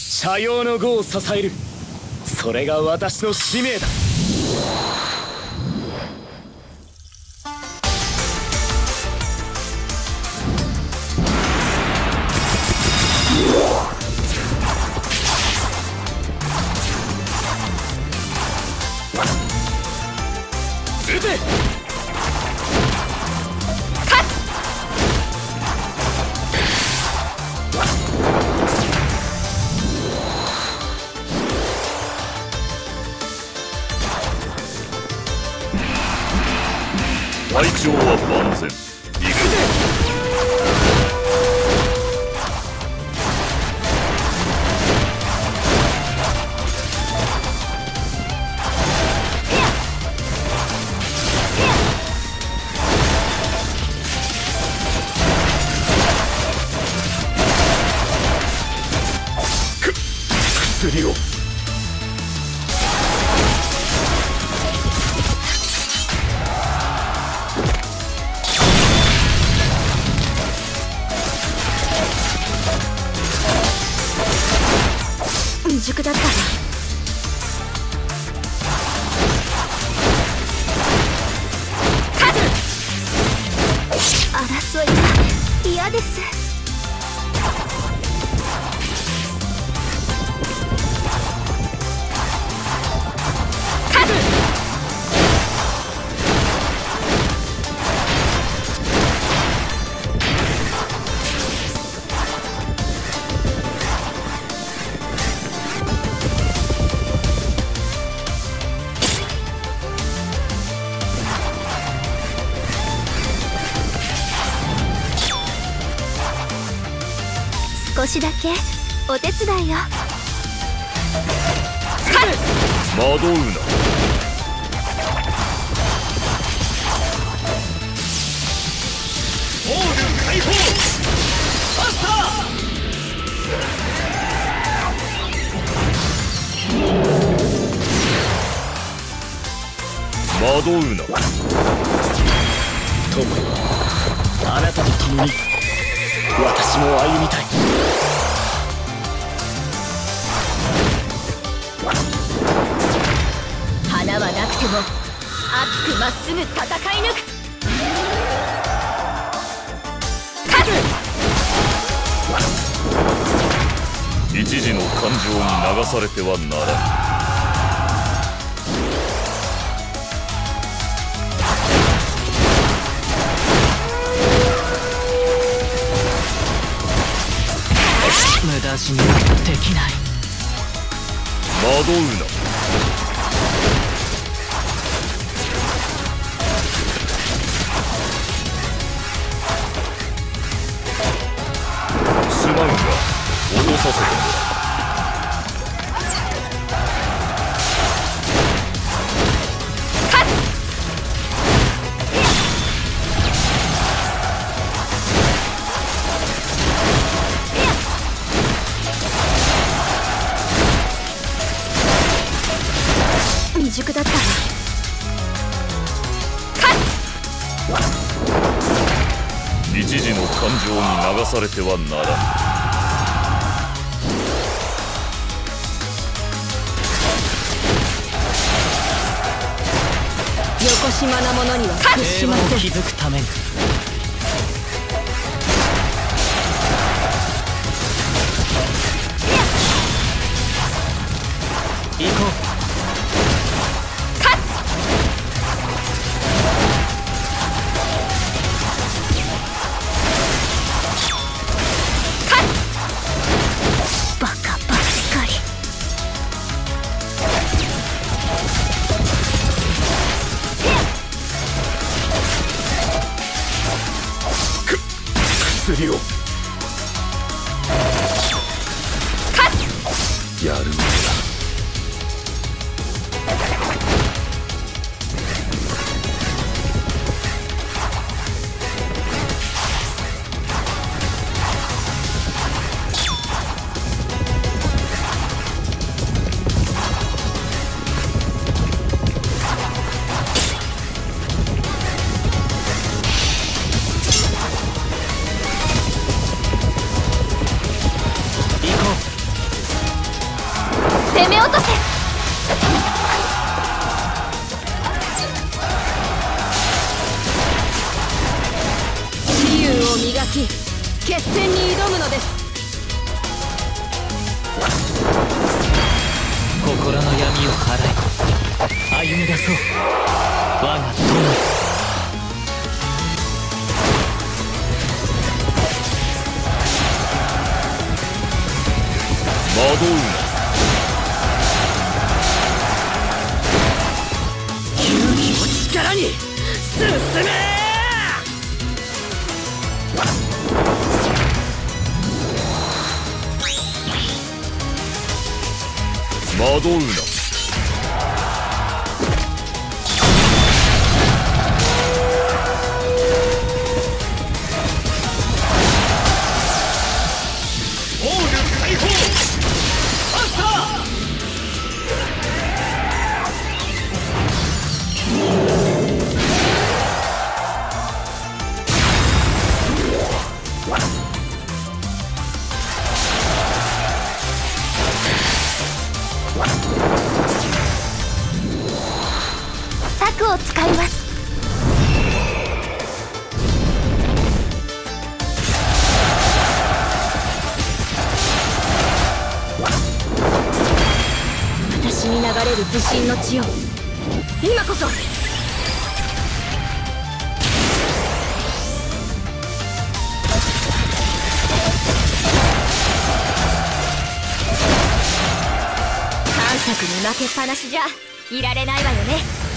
斜陽の碁を支える。それが私の使命だ。撃て。 隊長は万全。行く。 薬を。 未熟だったわ。争いが嫌です。少しだけお手伝いを。 惑うな。 オール解放。バスタ惑うな。 友よ、あなたと共に私も歩みたい。 花はなくても熱くまっすぐ戦い抜く。 一時の感情に流されてはならぬ。 無駄死にはできない。 惑うな。すまんが落とさせてもらう。 未熟だったわ。 一時の感情に流されてはならぬ。 よこしまなものには屈しません。 平和を築くために。行こう。 バカばっかり。 薬を。やるのだ。 落とせ。自由を磨き決戦に挑むのです。 心の闇を払い歩み出そう我が友。 惑うな。勇気を力に進め。 惑うな。 策を使います。私に流れる武神の血を今こそ。探索に負けっぱなしじゃいられないわよね。